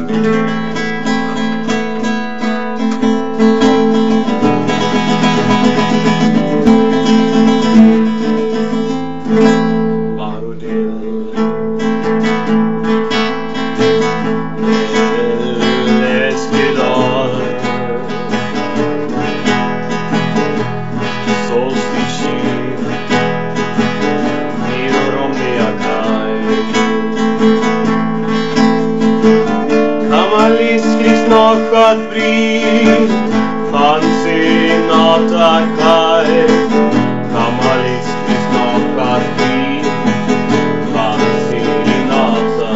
Att bli fanns i Natakai. Kamaliskis nakat bli fanns i Nata.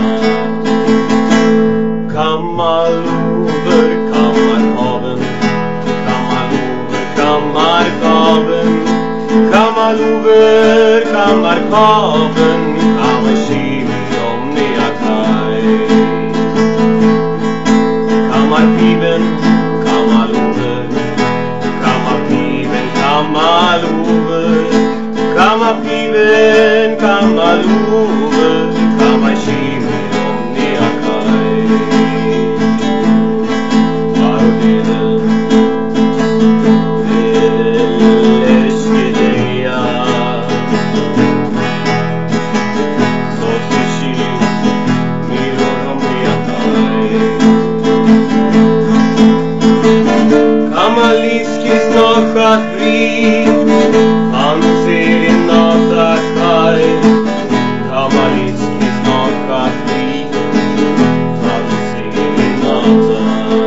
Kamalover, kammarhaven. Kamalover, kammarkaven. Kamalover, kammarkaven. Kammarkimi om Niakai. Kammarpiven, kammarlover, kammarpiven, kammarlover, kammarpiven, kammarlover, kammarkimi om Niakai. Varodelen, Eskedeia, Sotishi, Miror om Niakai. Kamaliskis nakat bri fanns i Natakai. Kamaliskis nakat bri fanns i Nata.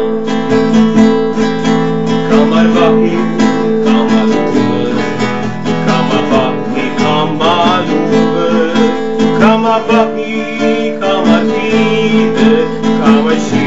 Kammarvahi, kammarlover, kammarvahi, kammarlover, kammarvahi, kammarpive, kammarkimi.